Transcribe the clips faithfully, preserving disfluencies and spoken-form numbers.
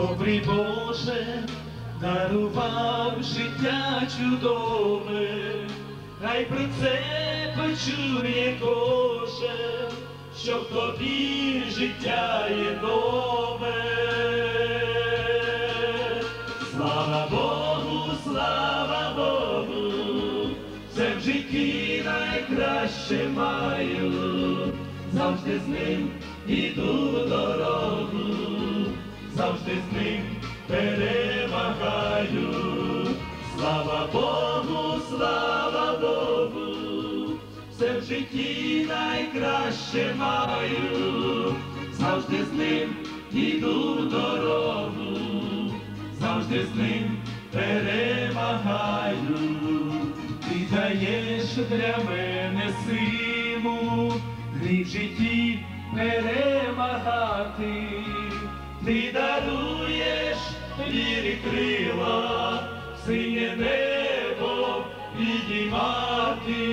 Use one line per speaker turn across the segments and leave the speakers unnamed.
Добрий Боже, дарував життя чудове, хай про це почує кожен, що в тобі життя є нове. Слава Богу, слава Богу, все в житті найкраще маю, завжди з ним іду в дорогу, завжди з ним перемагаю. Слава Богу, слава Богу, все в житті найкраще маю, завжди з ним іду в дорогу, завжди з ним перемагаю. Ти даєш для мене силу, гріх в житті перемагати. Ти даруєш вірі крила, синє небо підіймати.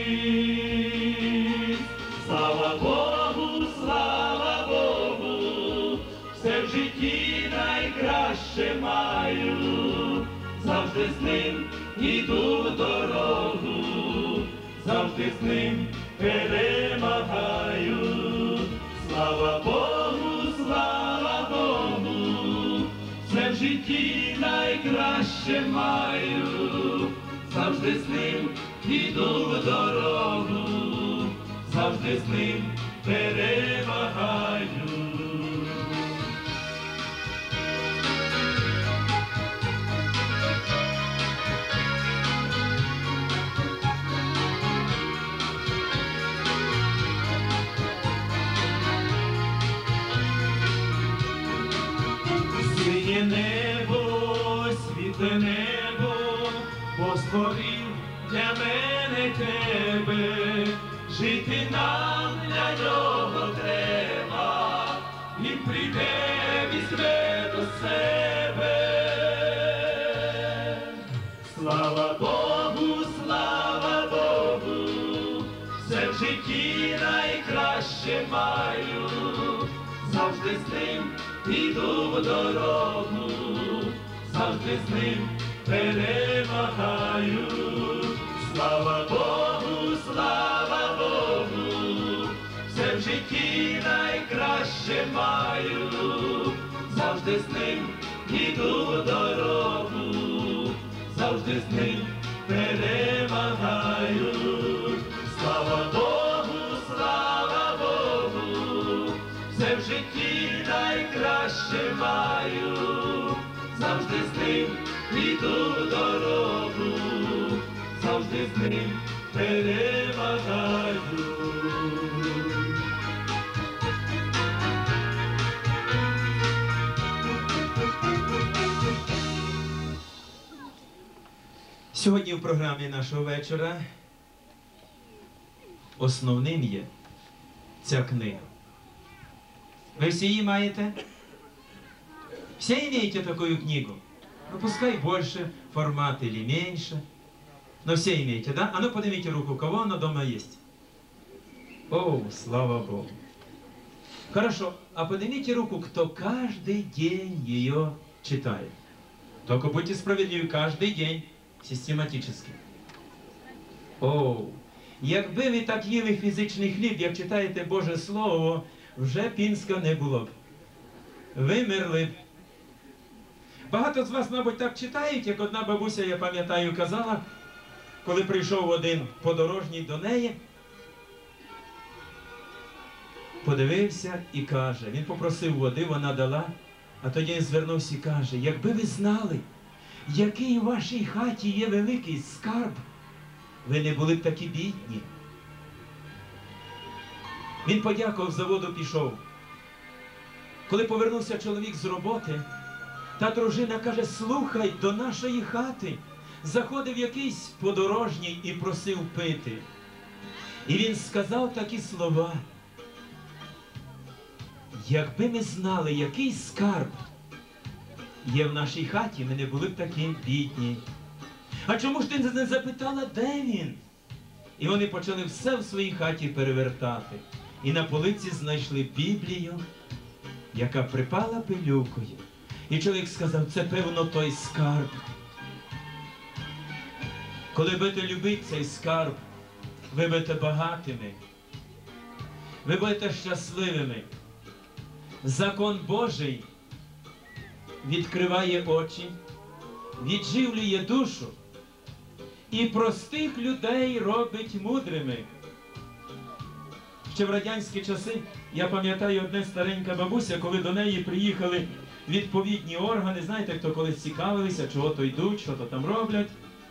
Слава Богу, слава Богу, все в житті найкраще маю, завжди з ним іду в дорогу, завжди з ним перемагаю. Слава Богу, слава Богу, все в житті найкраще маю, завжди з ним іду в дорогу, завжди з ним перемагаю. Синє небо, світле небо, Бог створив для мене тебе, жити нам для нього треба, він прийде, візьме до себе. Слава Богу, слава Богу, все в житті найкраще маю, завжди з ним іду в дорогу, завжди з ним перемагаю. Слава Богу, слава Богу, все в житті найкраще маю, завжди з ним іду в дорогу, завжди з ним перемагаю. Слава Богу, слава Богу, все в житті найкраще маю, завжди з ним іду в дорогу, завжди з ним перемагаю.
Сьогодні в програмі нашого вечора основним є ця книга. Вы все ее маете? Все имеете такую книгу? Ну, пускай больше формат или меньше. Но все имеете, да? А ну, поднимите руку, у кого она дома есть? О, слава Богу. Хорошо, а поднимите руку, кто каждый день ее читает. Только будьте справедливы, каждый день, систематически. О, якби ви так їли фізичний хліб, як читаєте Боже Слово, вже Пінська не було б. Вимерли б. Багато з вас, мабуть, так читають, як одна бабуся, я пам'ятаю, казала, коли прийшов один подорожній до неї, подивився і каже, він попросив води, вона дала, а тоді він звернувся і каже, якби ви знали, який у вашій хаті є великий скарб, ви не були б такі бідні. Він подякував, з заводу пішов. Коли повернувся чоловік з роботи, та дружина каже, слухай, до нашої хати заходив якийсь подорожній і просив пити. І він сказав такі слова, якби ми знали, який скарб є в нашій хаті, ми не були б такі бідні. А чому ж ти не запитала, де він? І вони почали все в своїй хаті перевертати. І на полиці знайшли Біблію, яка припала пилюкою. І чоловік сказав, це певно той скарб. Коли будете любити цей скарб, ви будете багатими, ви будете щасливими. Закон Божий відкриває очі, відживлює душу і простих людей робить мудрими. Ще в радянські часи, я пам'ятаю, одна старенька бабуся, коли до неї приїхали відповідні органи, знаєте, хто колись цікавилися, чого то йдуть, що то там роблять.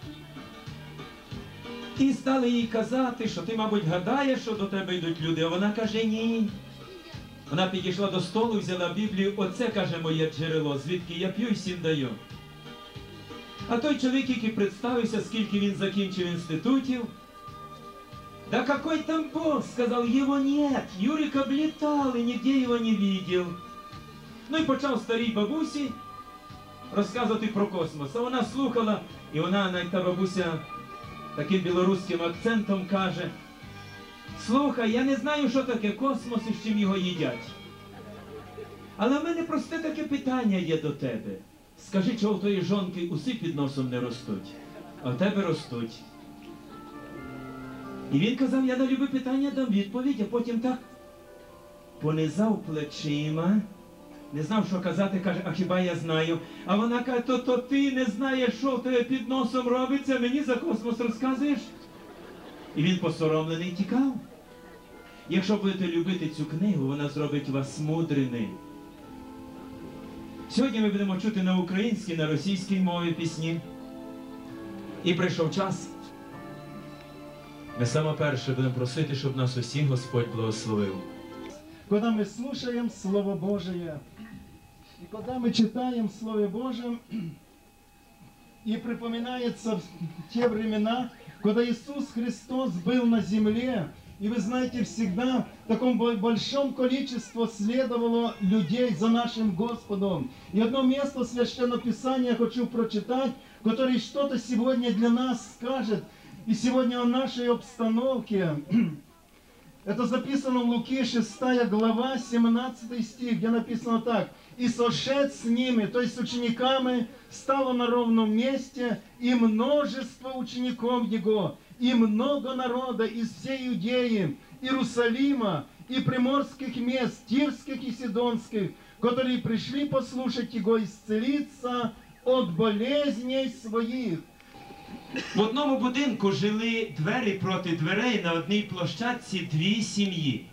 І стали їй казати, що ти, мабуть, гадаєш, що до тебе йдуть люди, а вона каже, ні. Вона підійшла до столу, взяла Біблію, оце, каже, моє джерело, звідки я п'ю і всім даю. А той чоловік, який представився, скільки він закінчив інститутів, да какой там Бог, сказал, его нет, Юрик облетал и нигде его не видел. Ну і почав старій бабусі розказувати про космос. А вона слухала, і вона, навіть та бабуся, таким білоруським акцентом каже, слухай, я не знаю, що таке космос і з чим його їдять. Але в мене просте таке питання є до тебе. Скажи, чого в тої жонки уси під носом не ростуть, а в тебе ростуть. І він казав, я на любе питання дам відповідь, а потім так понизав плечима, не знав, що казати, каже, а хіба я знаю? А вона каже, то, то ти не знаєш, що в тебе під носом робиться, мені за космос розказуєш? І він посоромлений тікав. Якщо будете любити цю книгу, вона зробить вас мудрими. Сьогодні ми будемо чути на українській, на російській мові пісні. І прийшов час. Ми саме перше будемо просити, щоб нас усіх Господь благословив.
Когда мы слушаем Слово Божие, и когда мы читаем Слово Божие, и припоминается те времена, когда Иисус Христос был на земле, и вы знаете, всегда в таком большом количестве следовало людей за нашим Господом. И одно место Священного Писания я хочу прочитать, которое что-то сегодня для нас скажет, и сегодня о нашей обстановке. Это записано в Луки шестая глава, семнадцатый стих, где написано так. «И сошед с ними», то есть с учениками, стало на ровном месте, и множество учеников его, и много народа из всей Иудеи, Иерусалима, и приморских мест, Тирских и Сидонских, которые пришли послушать его исцелиться от болезней своих».
В одному будинку жили двері проти дверей, на одній площадці дві сім'ї.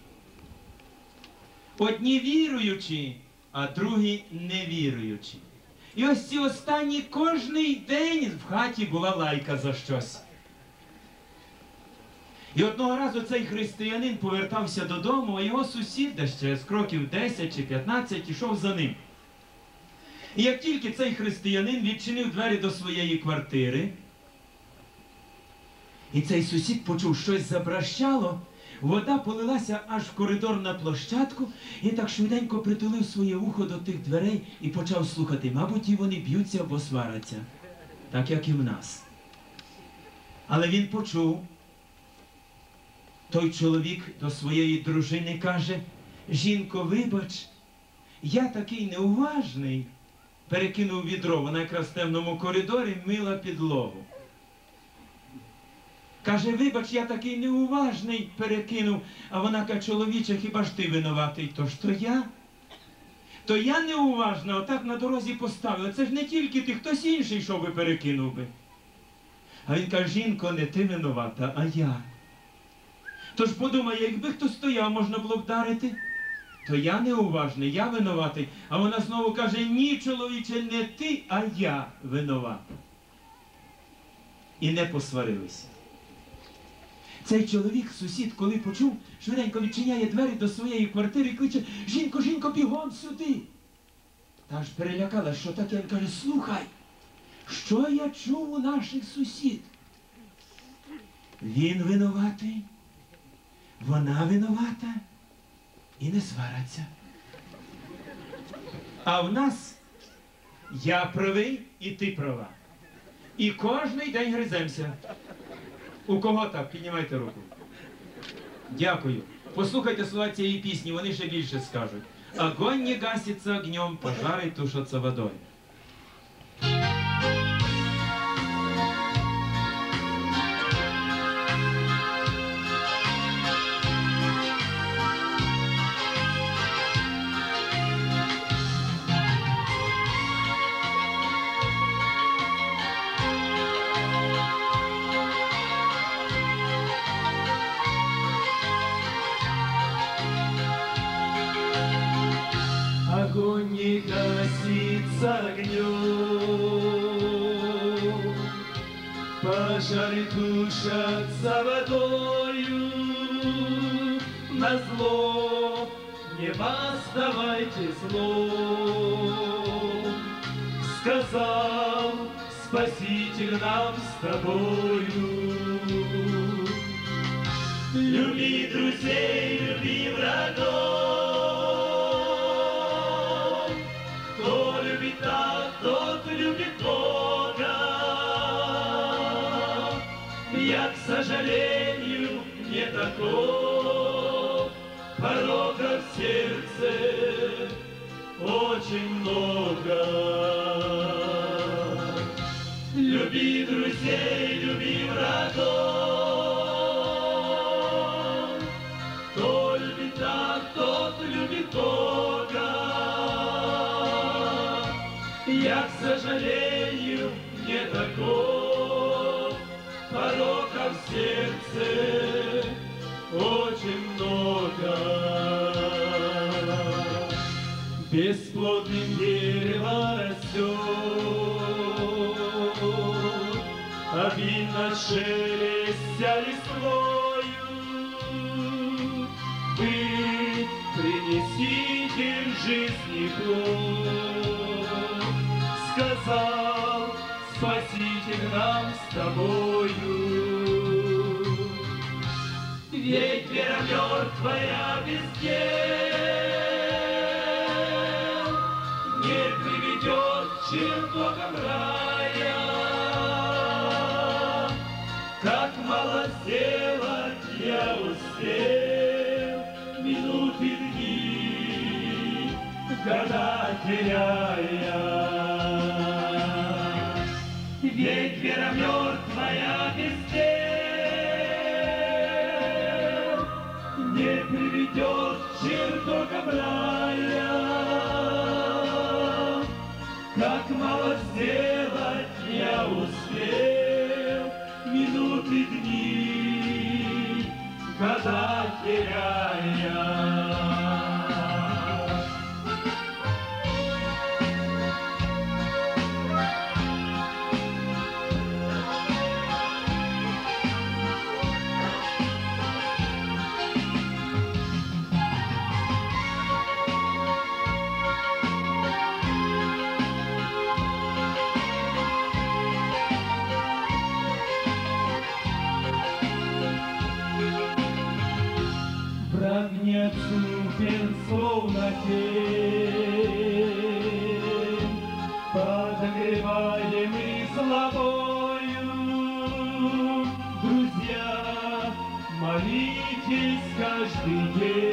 Одні віруючі, а другі невіруючі. І ось ці останні кожний день в хаті була лайка за щось. І одного разу цей християнин повертався додому, а його сусід, де ще з кроків десять чи п'ятнадцять, ішов за ним. І як тільки цей християнин відчинив двері до своєї квартири, і цей сусід почув, щось забращало, вода полилася аж в коридор на площадку, і так швиденько притулив своє вухо до тих дверей і почав слухати. Мабуть, і вони б'ються або сваряться, так як і в нас. Але він почув, той чоловік до своєї дружини каже, жінко, вибач, я такий неуважний, перекинув відро, вона якраз в темному коридорі мила підлогу. Каже, вибач, я такий неуважний, перекинув. А вона каже, чоловіче, хіба ж ти винуватий? То ж то я? То я неуважна, отак на дорозі поставила. Це ж не тільки ти, хтось інший йшов би, перекинув би. А він каже, жінко, не ти винувата, а я. Тож подумай, якби хто стояв, можна було вдарити. То я неуважний, я винуватий. А вона знову каже, ні, чоловіче, не ти, а я винувата. І не посварилися. Цей чоловік, сусід, коли почув, швиденько відчиняє двері до своєї квартири і кличе, жінко, жінко, бігом сюди. Та ж перелякала, що таке, він каже, слухай, що я чув у наших сусід? Він винуватий, вона винувата і не свараться. А в нас я правий і ти права. І кожний день гриземося. У кого так? Піднімайте руку. Дякую. Послухайте слова цієї пісні, вони ще більше скажуть. Огонь не гасится огнем, пожары тушатся водой.
Огонь не гасится огнем, пожары тушатся водою. На зло не воздавайте зло, сказал Спаситель нам с тобою. Люби друзей, люби врагов, кто любит так, тот любит Бога. Я, к сожалению, не таков, порока в сердце очень много. Люби друзей, люби врагов, кто любит так, тот любит Бога. Я, к сожалению, не таков, порока в сердце очень много. Бесплодным дерево растет, обильно шелестя листвою. Вы принесите в жизни плод, сказал Спаситель нам с тобою. Ведь вера мертвая без дел не приведет к чертогам рая. Как мало сделать я успел, минуты, дни, года теряя. Ведь вера мертвая без дел не приведет к чертогам рая. Как мало сделать я успел, минуты, дни, года теряя. Враг не отступен, словно тень, подогреваемый злобою. Друзья, молитесь каждый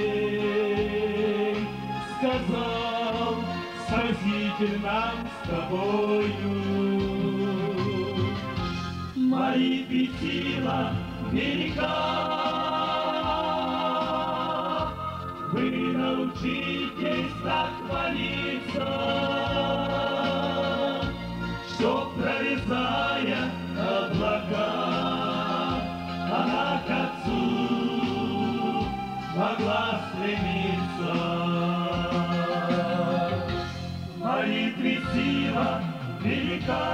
день, сказал Спаситель нам с тобою. Молитве сила велика, вы научитесь так молиться, что, прорезая облака, она к Отцу могла стремиться. В молитве сила велика,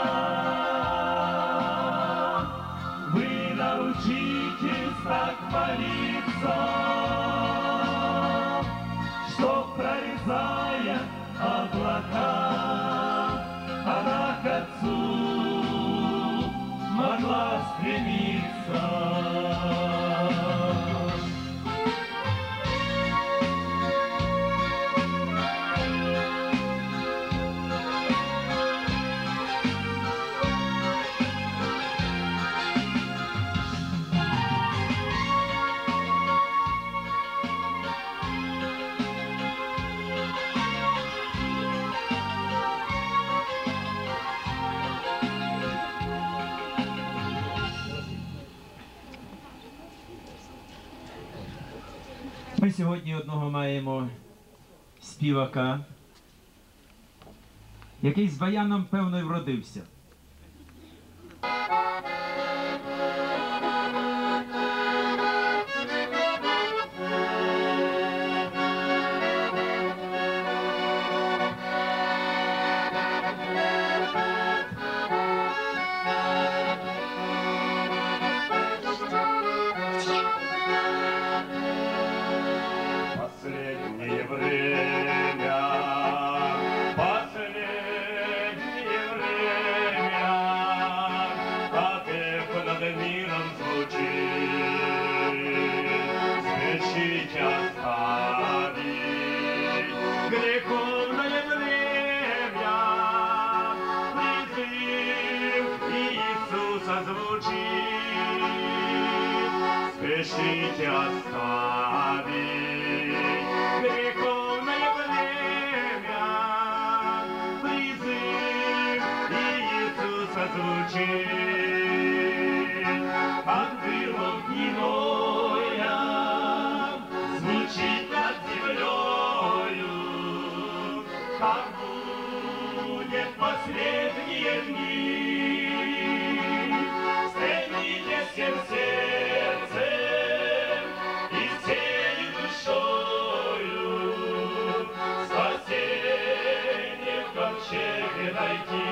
вы научитесь так молиться, что, прорезая облака, она к Отцу могла стремиться.
Ми сьогодні одного маємо співака, який з баяном, певно, й вродився.
Последнее время, последнее время, как эхо над миром звучит, спешите оставить греховное время, призыв Иисуса звучит, спешите оставить греховное время, призыв Иисуса звучит, как было гнилое, звучит над землею, как будет последние дни. Стремитесь всем сердцем и всей душою спасение в ковчеге найти.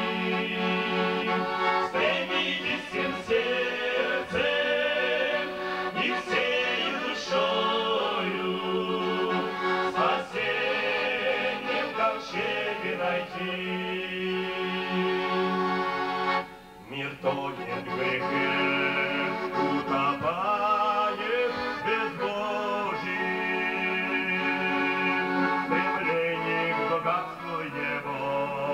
Стремитесь всем сердцем и всей душою спасение в ковчеге найти. Мир тонет в грехе, утопает в безбожии, стремление к богатству его,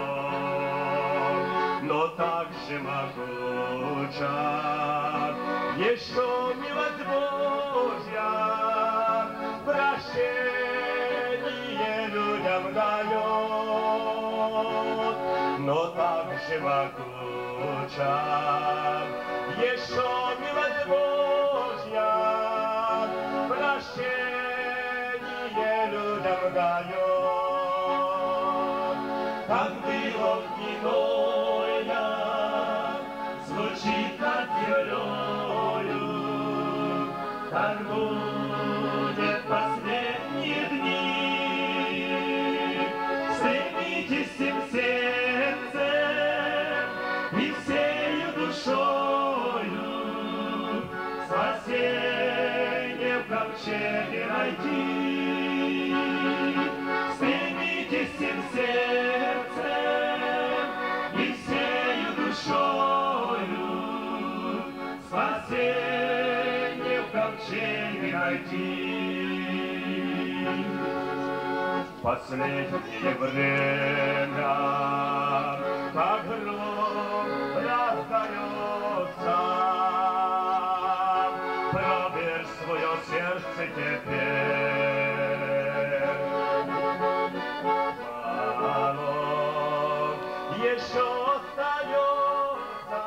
но также могуча еще милость Божья, прощение людям дает, но также могуча еще милость Божья, прощение людям дает. Как было гнилое, звучит над землею, так будет последние дни. Стремитесь всем сердцем и всею душою спасение в ковчеге найти. Стремитесь всем сердцем и всею душою спасение в ковчеге найти. Последнее время, как гром раздается, проверь свое сердце теперь. Мало еще остается,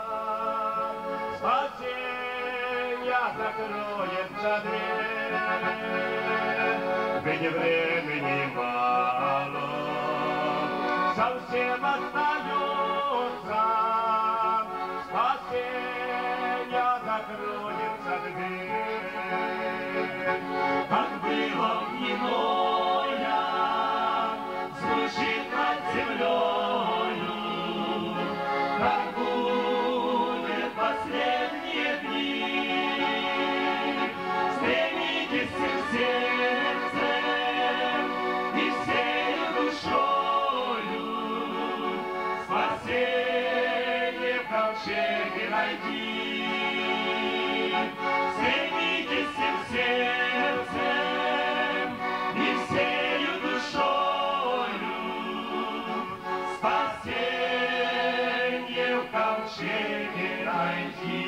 спасение закроется дверь. Ведь времени мало, совсем остается, спасение закроется дверь. Как было гнилое, звучит над землею, как будет последние дни. Стремитесь всем сердцем и всею душою спасение в ковчеге найти. Стремитесь всем сердцем и всею душою спасение в ковчеге найти.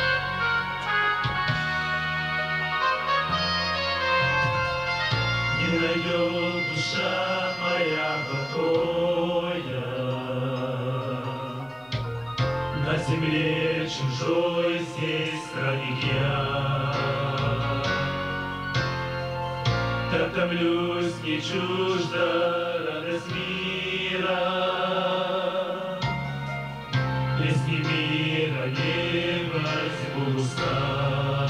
Не
не найдет душа моя покоя. На земле чужой здесь странник я. Так томлюсь, не чужда радость мира. Песни мира не возьму уста.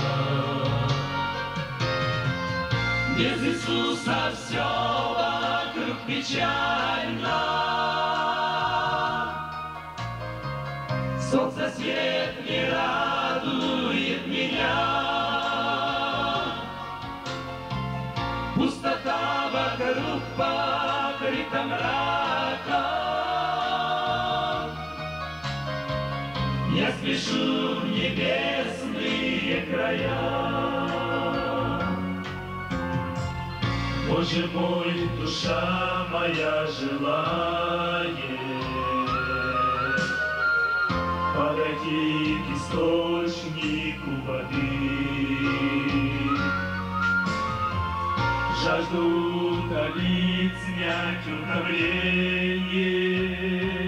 Без Иисуса все вокруг печально. Солнце свет не радует меня. Пустота вокруг покрыта мраком. Я спешу в небесные края. Боже мой, душа моя желает подойти к источнику воды. Жажду утолить, снять утомление,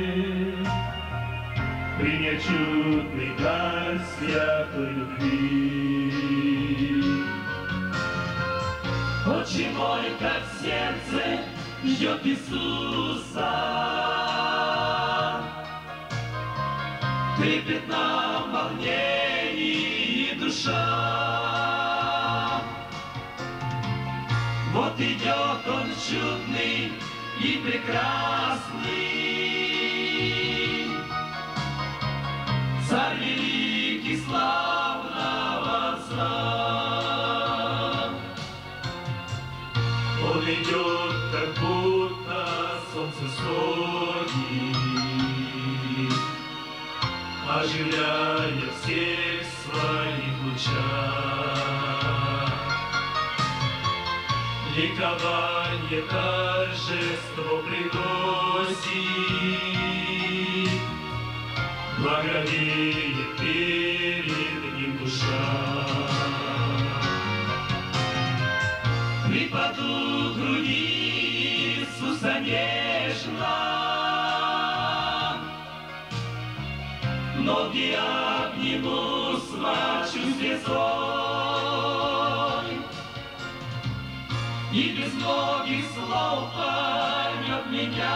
принять чудный дар святой любви. Отче мой, как сердце ждет Иисуса, трепет нам волнений душа. Вот идет Он чудный и прекрасный, Царь великий славного Отца. Он идет, как будто солнце сходит, оживляя всех своих лучах. Ликование, торжество приносит, благовеет перед ним душа. Припаду к груди Иисуса нежно, ноги обниму, смачу слезой, и без многих слов поймет меня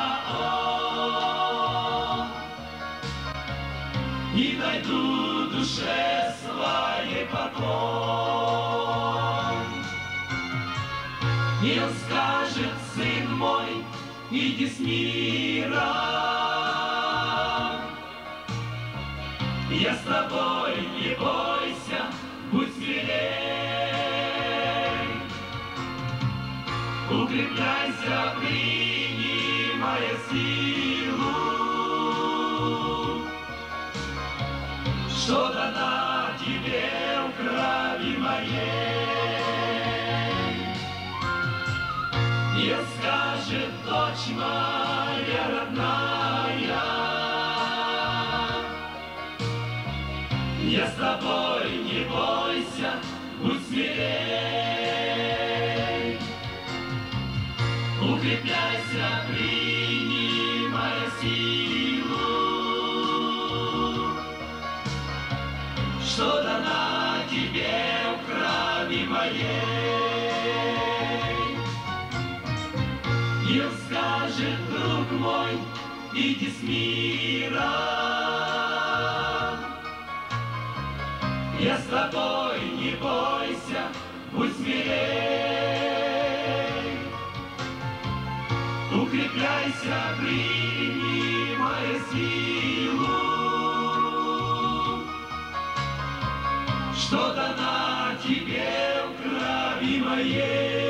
Он, и найду душе своей покой. И Он скажет: сын мой, иди с миром, я с тобой, не бойся, будь смелей. Укрепляйся, принимая силу, что дана тебе в крови моей. И Он скажет: дочь моя родная, я с тобой, не бойся, будь смелей. Укрепляйся, принимая силу, что дана тебе в крови моей. И Он скажет: друг мой, иди с миром, я с тобой, не бойся, будь смелей. Укрепляйся, принимая силу, что дана тебе в крови моей.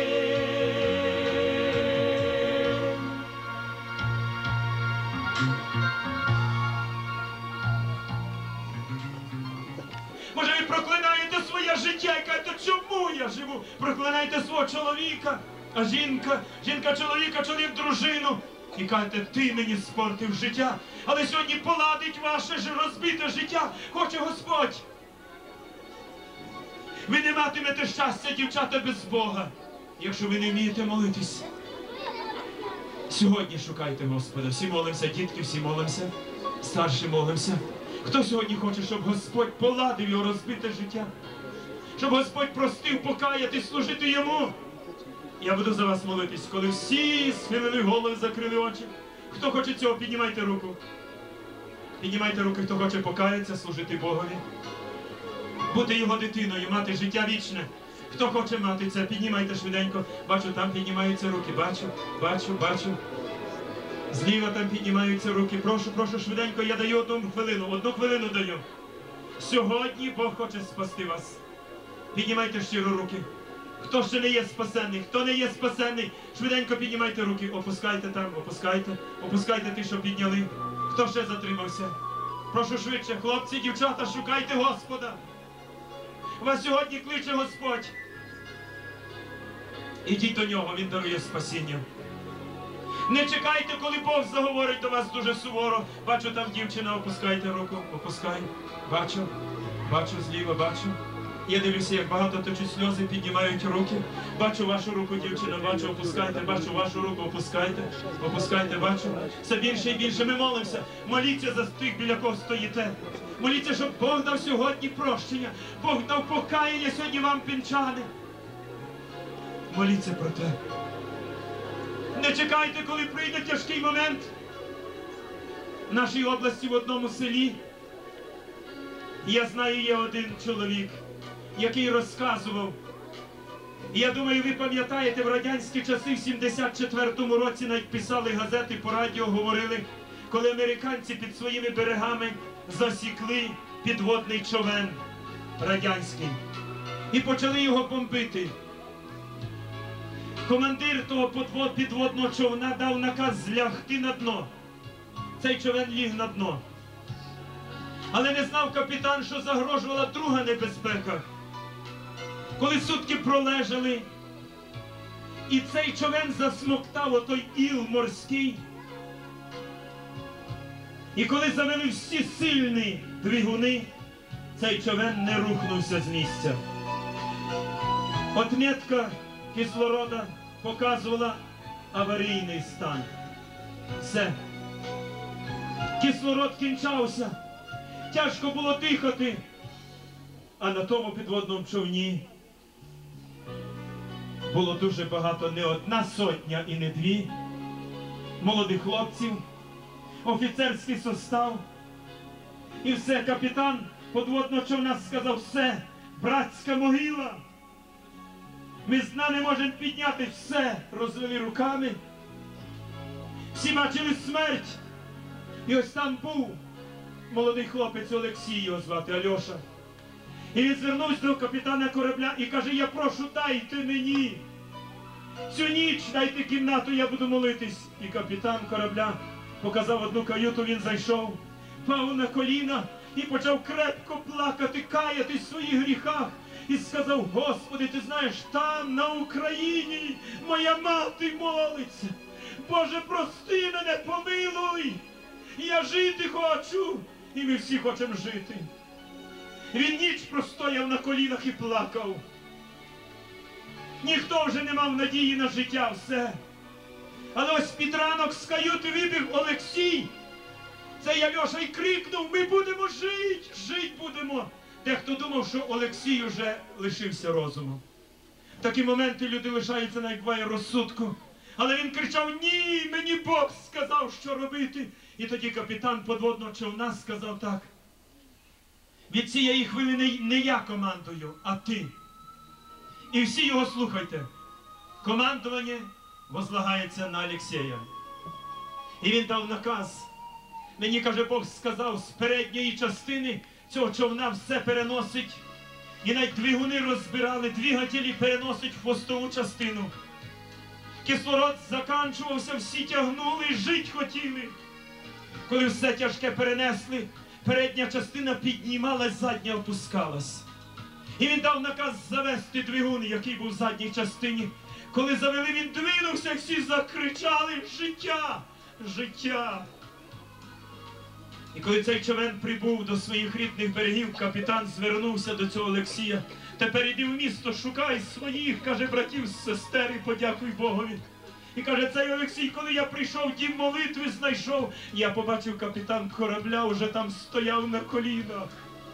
Може, ви проклинаєте своє життя і кажете: чому я живу? Проклинаєте свого чоловіка, а жінка, жінка чоловіка, чоловік дружину. І кажете: ти мені спортив життя. Але сьогодні поладить ваше ж розбите життя хоче Господь. Ви не матимете щастя, дівчата, без Бога. Якщо ви не вмієте молитись, сьогодні шукайте Господа. Всі молимося, дітки, всі молимося, старші молимося. Хто сьогодні хоче, щоб Господь поладив його розбите життя? Щоб Господь простив, покаятись, служити Йому? Я буду за вас молитись, коли всі схилили голови, закрили очі. Хто хоче цього, піднімайте руку. Піднімайте руки, хто хоче покаятися, служити Богові. Бути Його дитиною, мати життя вічне. Хто хоче мати це, піднімайте швиденько. Бачу, там піднімаються руки. Бачу, бачу, бачу. Зліва там піднімаються руки. Прошу, прошу, швиденько, я даю одну хвилину. Одну хвилину даю. Сьогодні Бог хоче спасти вас. Піднімайте щиро руки. Хто ще не є спасенний, хто не є спасенний, швиденько піднімайте руки. Опускайте там, опускайте. Опускайте ті, що підняли. Хто ще затримався? Прошу швидше, хлопці, дівчата, шукайте Господа. Вас сьогодні кличе Господь. Ідіть до Нього, Він дарує спасіння. Не чекайте, коли Бог заговорить до вас дуже суворо. Бачу, там дівчина, опускайте руку, опускай. Бачу, бачу зліва, бачу. Я дивлюся, як багато точуть сльози, піднімають руки. Бачу вашу руку, дівчина, бачу, опускайте, бачу вашу руку, опускайте, опускайте, бачу. Все більше і більше ми молимося. Моліться за тих, біля кого стоїте. Моліться, щоб Бог дав сьогодні прощення. Бог дав покаяння сьогодні вам, пінчани. Моліться про те. Не чекайте, коли прийде тяжкий момент. В нашій області в одному селі, я знаю, є один чоловік, який розказував. Я думаю, ви пам'ятаєте, в радянські часи в сімдесят четвертому році навіть писали газети, по радіо говорили, коли американці під своїми берегами засікли підводний човен радянський і почали його бомбити. Командир того підводного човна дав наказ злягти на дно. Цей човен ліг на дно. Але не знав капітан, що загрожувала друга небезпека. Коли сутки пролежали, і цей човен засмоктав отой іл морський. І коли завели всі сильні двигуни, цей човен не рухнувся з місця. Отметка кислорода показувала аварійний стан. Все. Кислород кінчався. Тяжко було дихати. А на тому підводному човні було дуже багато, не одна сотня і не дві молодих хлопців, офіцерський состав. І все, капітан підводного човна сказав: все, братська могила. Ми з дна не можемо підняти, все, розвели руками. Всі бачили смерть. І ось там був молодий хлопець Олексій, його звати, Альоша. І він звернувся до капітана корабля і каже: я прошу, дайте мені цю ніч, дайте кімнату, я буду молитись. І капітан корабля показав одну каюту, він зайшов, пав на коліна і почав крепко плакати, каятись в своїх гріхах. І сказав: Господи, ти знаєш, там, на Україні, моя мати молиться. Боже, прости мене, помилуй. Я жити хочу. І ми всі хочемо жити. Він ніч простояв на колінах і плакав. Ніхто вже не мав надії на життя, все. Але ось під ранок з каюти вибіг Олексій. Цей Альоша і крикнув: ми будемо жити, жити будемо. Дехто думав, що Олексій уже лишився розуму. В такі моменти люди лишаються, навіть буває, розсудку. Але він кричав: ні, мені Бог сказав, що робити. І тоді капітан подводного човна сказав так: від цієї хвилини не я командую, а ти. І всі його слухайте. Командування возлагається на Олексія. І він дав наказ. Мені, каже, Бог сказав, з передньої частини цього човна все переносить. І навіть двигуни розбирали, двигателі переносить в хвостову частину. Кислород заканчувався, всі тягнули, жить хотіли. Коли все тяжке перенесли, передня частина піднімалась, задня опускалась. І він дав наказ завести двигун, який був в задній частині. Коли завели, він двинувся, всі закричали: життя! Життя! І коли цей човен прибув до своїх рідних берегів, капітан звернувся до цього Олексія.
Тепер іди в місто, шукай своїх, каже, братів, сестер і подякуй Богові. І каже, цей Олексій, коли я прийшов, дім молитви знайшов, я побачив, капітан корабля уже там стояв на колінах.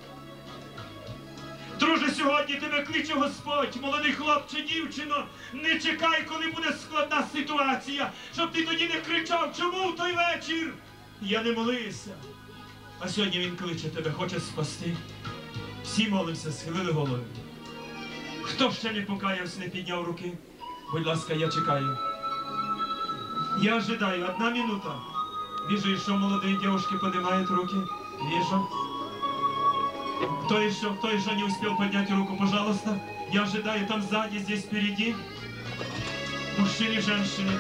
Друже, сьогодні тебе кличе Господь, молодий хлопче, дівчино, не чекай, коли буде складна ситуація, щоб ти тоді не кричав, чому в той вечір я не молився. А сьогодні він кличе тебе, хоче спасти. Всі молимося, схилили голови. Хто ще не покаявся, не підняв руки? Будь ласка, я чекаю. Я ожидаю, одна минута. Вижу, еще молодые девушки поднимают руки. Вижу. Кто еще, кто еще не успел поднять руку, пожалуйста. Я ожидаю там сзади, здесь впереди. Мужчины, женщины.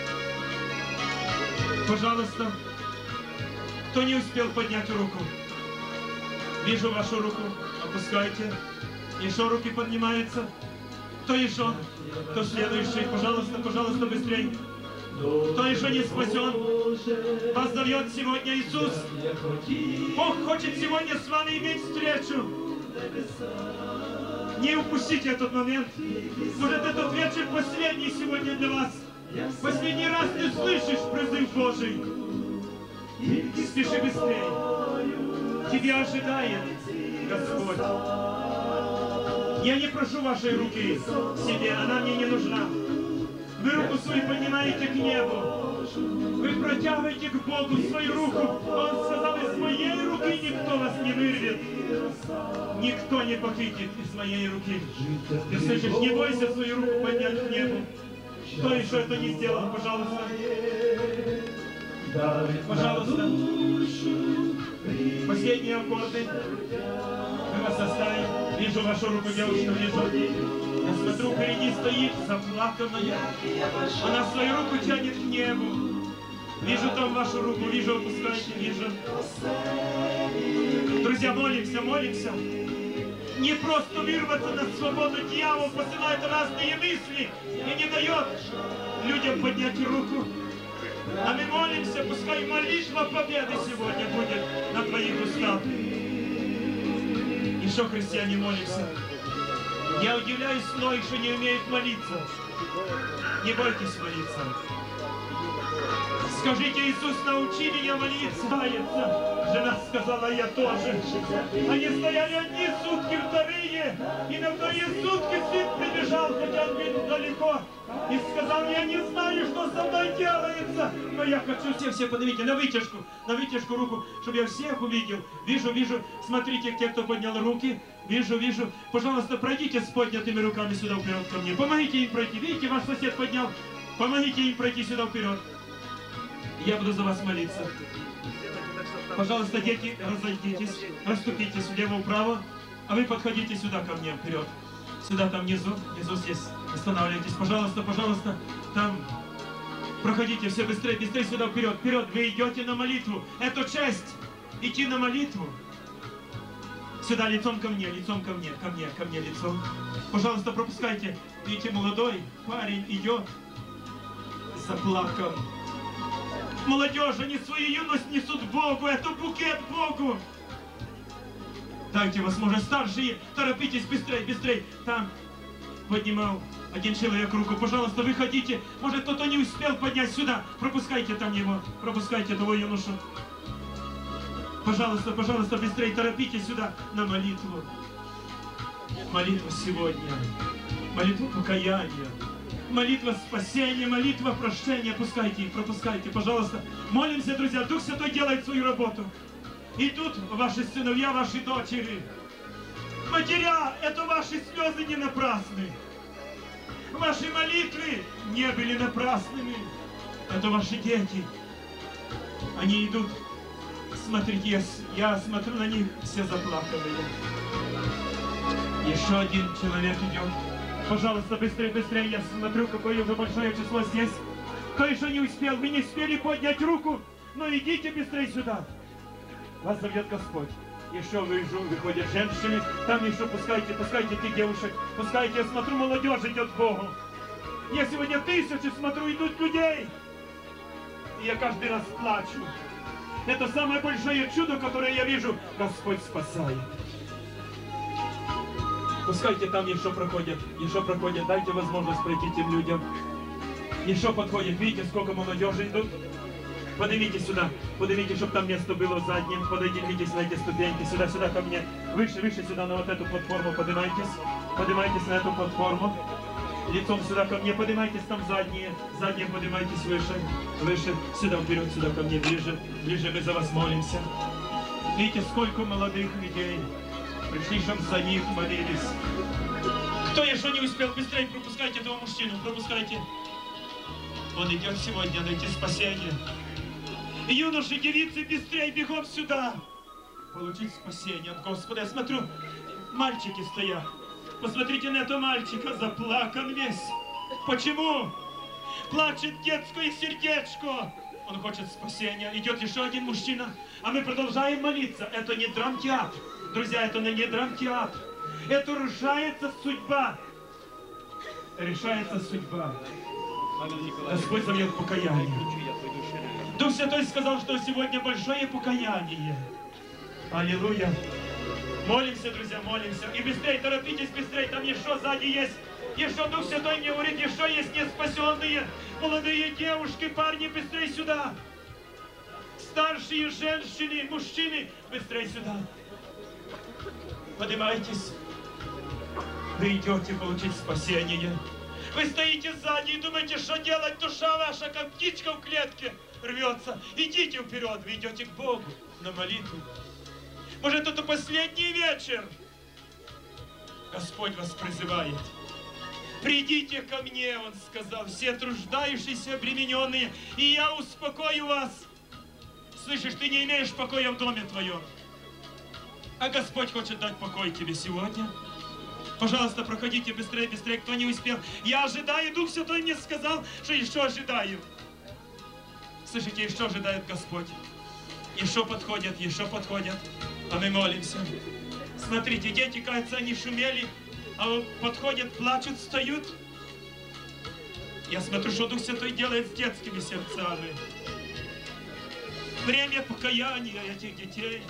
Пожалуйста. Кто не успел поднять руку? Вижу вашу руку. Опускайте. Еще руки поднимаются. Кто еще? Кто следующий? Пожалуйста, пожалуйста, быстрее. Кто еще не спасен? Вас зовет сегодня Иисус. Бог хочет сегодня с вами иметь встречу. Не упустите этот момент. Может, этот вечер последний сегодня для вас. Последний раз ты слышишь призыв Божий. Спеши быстрее. Тебя ожидает Господь. Я не прошу вашей руки себе, она мне не нужна. Вы руку свою поднимаете к небу. Вы протягиваете к Богу свою руку. Он сказал, из моей руки никто вас не вырвет. Никто не похитит из моей руки. Ты слышишь, не бойся свою руку поднять к небу. Кто еще это не сделал, пожалуйста? Пожалуйста. Последние аккорды. Мы вас оставим. Вижу вашу руку, девушка, вижу. Я смотрю, впереди стоит заплаканная. Она свою руку тянет к небу. Вижу там вашу руку, вижу, опускайте, вижу. Друзья, молимся, молимся. Не просто вырваться на свободу, дьявол посылает разные мысли и не дает людям поднять руку. А мы молимся, пускай молитва победы сегодня будет на твоих устах. Еще, христиане, молимся. Я удивляюсь многих, что не умеют молиться. Не бойтесь молиться. Скажите, Иисус, научи меня молиться. Жена сказала, я тоже. Они стояли одни сутки, вторые. И на вторые сутки сын прибежал, хотя он был далеко. И сказал, я не знаю, что со мной делается. Но я хочу все, все поднимите на вытяжку, на вытяжку руку, чтобы я всех увидел. Вижу, вижу, смотрите, те, кто поднял руки. Вижу, вижу. Пожалуйста, пройдите с поднятыми руками сюда вперед ко мне. Помогите им пройти. Видите, ваш сосед поднял. Помогите им пройти сюда вперед. Я буду за вас молиться. Пожалуйста, дети, разойдитесь, расступитесь влево-вправо, а вы подходите сюда ко мне, вперед. Сюда, там внизу, внизу здесь. Останавливайтесь, пожалуйста, пожалуйста. Там проходите все быстрее, быстрее сюда, вперед, вперед. Вы идете на молитву. Это честь. Идти на молитву. Сюда, лицом ко мне, лицом ко мне, ко мне, ко мне лицом. Пожалуйста, пропускайте. Видите, молодой парень идет, заплакан. Молодежь, они свою юность несут Богу, это букет Богу. Дайте возможность, старшие, торопитесь, быстрее, быстрее. Там поднимал один человек руку, пожалуйста, выходите. Может, кто-то не успел поднять сюда. Пропускайте там его, пропускайте того юношу. Пожалуйста, пожалуйста, быстрее, торопитесь сюда на молитву. Молитва сегодня, молитва покаяния. Молитва спасения, молитва прощения. Пускайте их, пропускайте, пожалуйста. Молимся, друзья. Дух Святой делает свою работу. И тут ваши сыновья, ваши дочери. Матеря, это ваши слезы не напрасны. Ваши молитвы не были напрасными. Это ваши дети. Они идут. Смотрите, я, я смотрю на них, все заплаканные. Еще один человек идет. Пожалуйста, быстрее, быстрее. Я смотрю, какое уже большое число здесь. Кто еще не успел? Вы не успели поднять руку? Но идите быстрее сюда. Вас зовет Господь. Еще вижу, выходят женщины. Там еще пускайте, пускайте этих девушек. Пускайте, я смотрю, молодежь идет к Богу. Я сегодня тысячи смотрю, идут людей. И я каждый раз плачу. Это самое большое чудо, которое я вижу. Господь спасает. Пускайте там еще проходят, еще проходят. Дайте возможность пройти тем людям. Еще подходит. Видите, сколько молодежи идут? Поднимите сюда. Поднимите, чтобы там место было задним. Поднимитесь на эти ступеньки. Сюда, сюда ко мне. Выше, выше сюда на вот эту платформу. Поднимайтесь. Поднимайтесь на эту платформу. Лицом сюда ко мне. Поднимайтесь там задние. Задние поднимайтесь выше. Выше. Сюда вперед, сюда ко мне. Ближе. Ближе мы за вас молимся. Видите, сколько молодых людей пришли, чтобы за них молились. Кто еще не успел, быстрее пропускайте этого мужчину. Пропускайте. Он идет сегодня найти спасение. Юноши, девицы, быстрее бегом сюда. Получить спасение от Господа. Я смотрю, мальчики стоят. Посмотрите на этого мальчика, заплакан весь. Почему? Плачет детское сердечко. Он хочет спасения. Идет еще один мужчина. А мы продолжаем молиться. Это не драмтеатр. Друзья, это не драмтеатр. Это решается судьба. Решается судьба. Господь зовет покаяние. Дух Святой сказал, что сегодня большое покаяние. Аллилуйя. Молимся, друзья, молимся. И быстрее, торопитесь, быстрее. Там еще сзади есть. Еще Дух Святой мне говорит, еще есть неспасенные. Молодые девушки, парни, быстрее сюда. Старшие женщины, мужчины, быстрее сюда. Поднимайтесь. Вы идете получить спасение. Вы стоите сзади и думаете, что делать, душа ваша, как птичка в клетке, рвется. Идите вперед, вы идете к Богу на молитву. Может, это последний вечер? Господь вас призывает. Придите ко мне, Он сказал, все труждающиеся, обремененные, и я успокою вас. Слышишь, ты не имеешь покоя в доме твоем. А Господь хочет дать покой тебе сегодня. Пожалуйста, проходите быстрее, быстрее, кто не успел. Я ожидаю, Дух Святой мне сказал, что еще ожидаю. Слышите, еще ожидает Господь. Еще подходят, еще подходят. А мы молимся. Смотрите, дети, кажется, они шумели, а вот подходят, плачут, встают. Я смотрю, что Дух Святой делает с детскими сердцами. Время покаяния этих детей.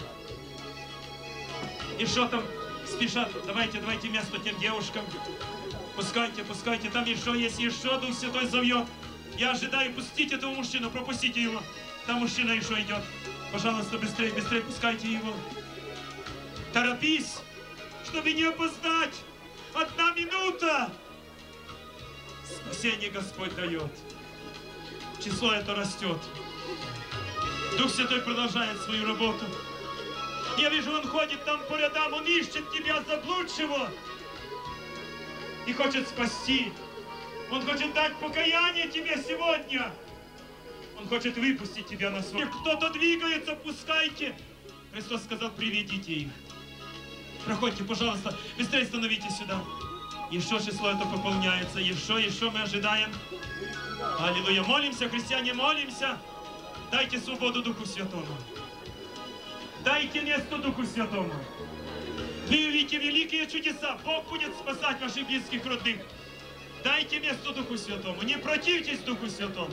И что там спешат? Давайте, давайте место тем девушкам. Пускайте, пускайте. Там еще есть, еще Дух Святой зовет. Я ожидаю, пустите этого мужчину, пропустите его. Там мужчина еще идет. Пожалуйста, быстрее, быстрее пускайте его. Торопись, чтобы не опоздать. Одна минута. Спасение Господь дает. Число это растет. Дух Святой продолжает свою работу. Я вижу, Он ходит там по рядам, Он ищет тебя, заблудшего, и хочет спасти. Он хочет дать покаяние тебе сегодня. Он хочет выпустить тебя на свой. Кто-то двигается, пускайте. Христос сказал, приведите их. Проходите, пожалуйста, быстрее становитесь сюда. Еще число это пополняется, еще, еще мы ожидаем. Аллилуйя, молимся, христиане, молимся. Дайте свободу Духу Святому. Дайте место Духу Святому. Вы увидите великие чудеса. Бог будет спасать ваших близких, родных. Дайте место Духу Святому. Не противьтесь Духу Святому.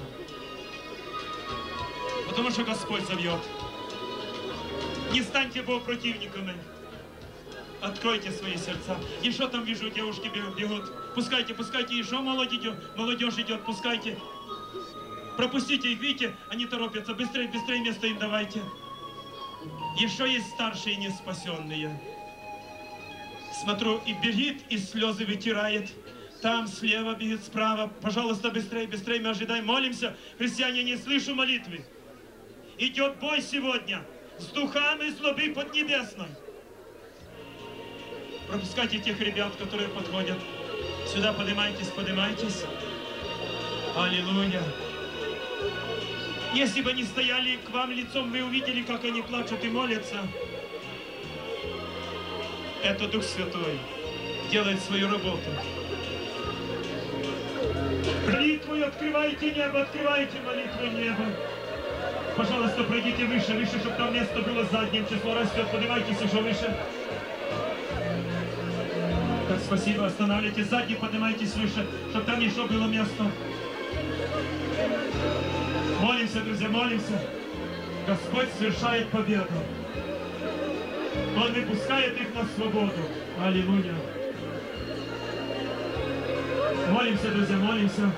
Потому что Господь зовет. Не станьте Богу противниками. Откройте свои сердца. Еще там вижу, девушки бегут. Пускайте, пускайте, еще молодежь, молодежь идет, пускайте. Пропустите их, видите, они торопятся. Быстрее, быстрее место им давайте. Еще есть старшие неспасенные. Смотрю, и бегит, и слезы вытирает. Там слева бегит, справа. Пожалуйста, быстрее, быстрее, мы ожидаем. Молимся. Христиане, не слышу молитвы. Идет бой сегодня с духами злобы поднебесной. Пропускайте тех ребят, которые подходят. Сюда поднимайтесь, поднимайтесь. Аллилуйя. Если бы они стояли к вам лицом, вы увидели, как они плачут и молятся. Это Дух Святой делает свою работу. Молитву открывайте небо, открывайте молитву неба. Пожалуйста, пройдите выше, выше, чтобы там место было задним, число растет. Поднимайтесь еще выше. Так, спасибо, останавливайтесь. Сзади поднимайтесь выше, чтобы там еще было место. Молимся, друзья, молимся. Господь совершает победу. Он выпускает их на свободу. Аллилуйя. Молимся, друзья, молимся.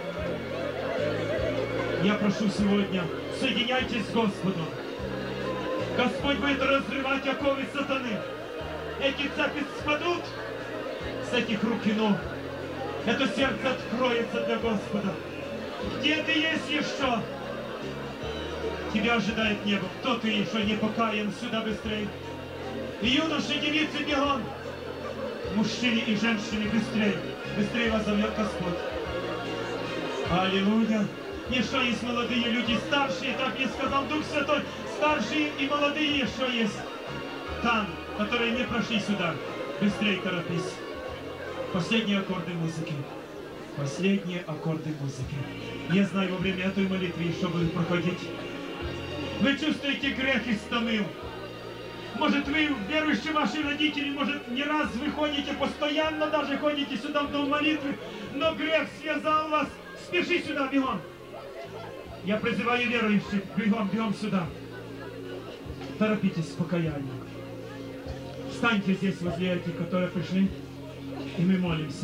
Я прошу сегодня, соединяйтесь с Господом. Господь будет разрывать оковы сатаны. Эти цепи спадут с этих рук и ног. Это сердце откроется для Господа. Где ты есть еще? Тебя ожидает небо. Кто ты еще не покаян? Сюда быстрее. И юноши, девицы, бегом. Мужчины и женщины, быстрее. Быстрее вас зовет Господь. Аллилуйя. Еще есть молодые люди, старшие, так мне сказал Дух Святой. Старшие и молодые еще есть. Там, которые не прошли сюда. Быстрее торопись. Последние аккорды музыки. Последние аккорды музыки. Я знаю, во время этой молитвы еще будет проходить. Вы чувствуете, грех истомил. Может, вы, верующие ваши родители, может, не раз вы ходите, постоянно даже ходите сюда в дом молитвы, но грех связал вас. Спеши сюда, бегом. Я призываю верующих, бегом, бегом сюда. Торопитесь к покаянию. Встаньте здесь возле этих, которые пришли, и мы молимся.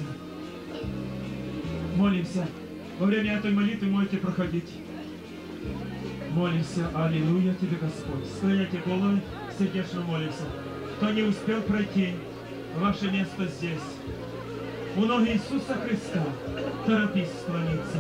Молимся. Во время этой молитвы можете проходить. Молимся. Аллилуйя тебе, Господь. Склоняйте головы, сердечно молимся. Кто не успел пройти, ваше место здесь. У ног Иисуса Христа. Торопись склониться.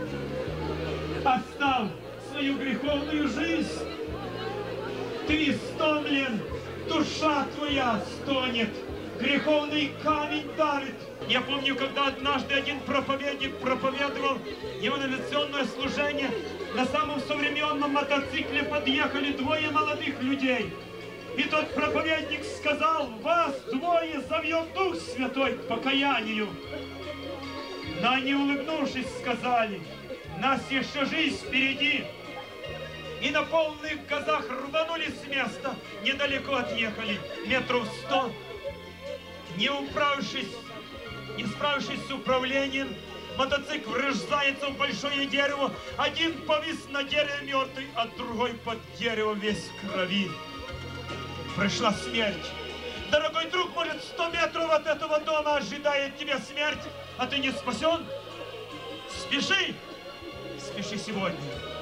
Оставь свою греховную жизнь. Ты истомлен. Душа твоя стонет. Греховный камень давит. Я помню, когда однажды один проповедник проповедовал евангелиционное служение, на самом современном мотоцикле подъехали двое молодых людей. И тот проповедник сказал: вас двое зовет Дух Святой к покаянию. Но они, улыбнувшись, сказали: нас еще жизнь впереди. И на полных газах рванули с места, недалеко отъехали, метров сто. Не управившись, не справившись с управлением, мотоцикл врезается в большое дерево. Один повис на дереве мертвый, а другой под деревом весь в крови. Пришла смерть. Дорогой друг, может, сто метров от этого дома ожидает тебя смерть, а ты не спасен? Спеши! Спеши сегодня.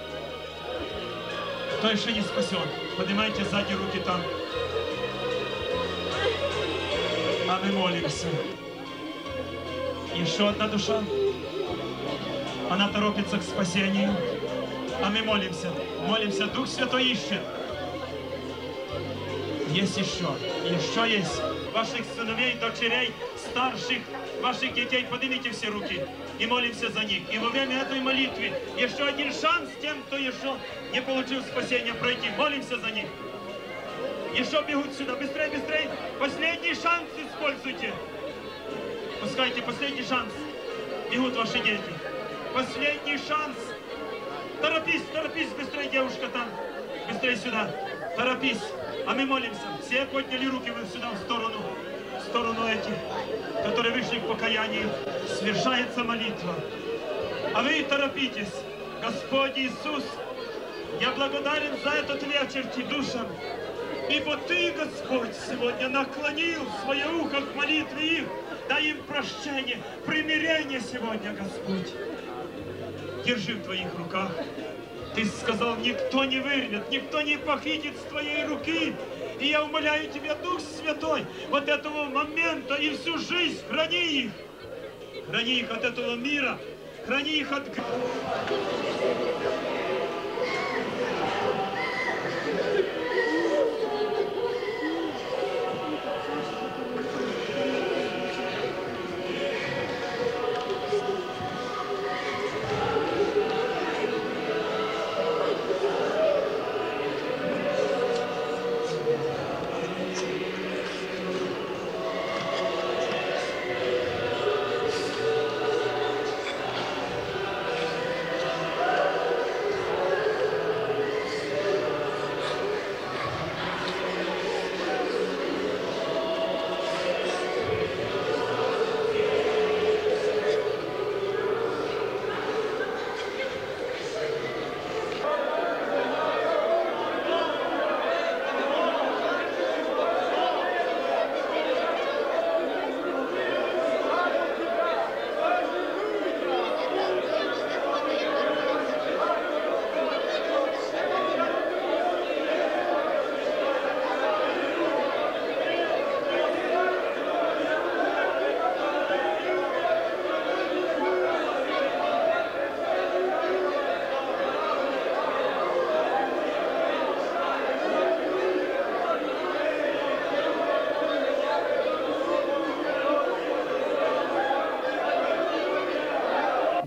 Кто еще не спасен? Поднимайте сзади руки там. А мы молимся. Еще одна душа. Она торопится к спасению. А мы молимся. Молимся. Дух Святой ищет. Есть еще. Еще есть. Ваших сыновей, дочерей, старших, ваших детей. Поднимите все руки. И молимся за них. И во время этой молитвы еще один шанс тем, кто еще не получил спасения, пройти. Молимся за них. Еще бегут сюда. Быстрее, быстрее. Последний шанс используйте. Пускайте последний шанс. Бегут ваши дети. Последний шанс. Торопись, торопись, быстрее, девушка там. Быстрее сюда. Торопись. А мы молимся. Все подняли руки вы сюда в сторону. В сторону этих, которые вышли к покаянию. Свершается молитва. А вы торопитесь. Господь Иисус, я благодарен за этот вечер тебе, душам. Ибо Ты, Господь, сегодня наклонил свое ухо к молитве их. Дай им прощение, примирение сегодня, Господь. Держи в Твоих руках. Ты сказал, никто не вырвет, никто не похитит с Твоей руки. И я умоляю Тебя, Дух Святой, от этого момента и всю жизнь храни их. Храни их от этого мира, храни их от...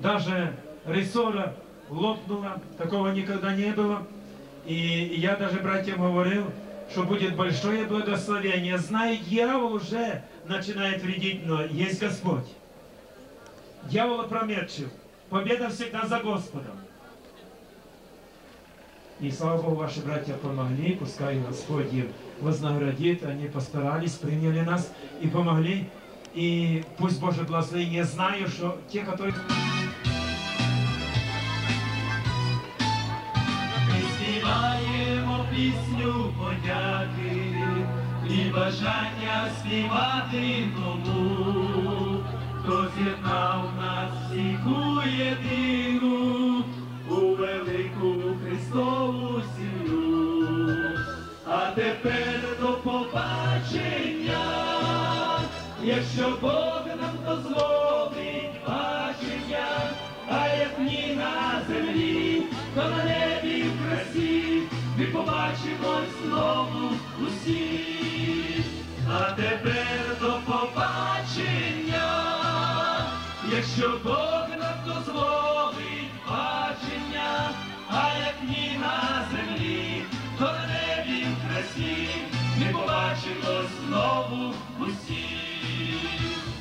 даже рессора лопнула, такого никогда не было. И я даже братьям говорил, что будет большое благословение. Знаю, дьявол уже начинает вредить, но есть Господь. Дьявол опрометчив. Победа всегда за Господом. И слава Богу, ваши братья помогли, пускай Господь им вознаградит. Они постарались, приняли нас и помогли. И пусть Божье благословение, знаю, что те, которые...
Співаємо пісню подяки і бажання співати тому, хто з'єднав нас всіх у єдину, у велику Христову сім'ю. А тепер до побачення, якщо Бог нам дозволить бачення, а як ні на землі, то на небі в красі ми побачимось знову усі. А тепер до побачення, якщо Бог нам дозволить бачення, а як ні на землі, то на небі в красі ми побачимось знову усі.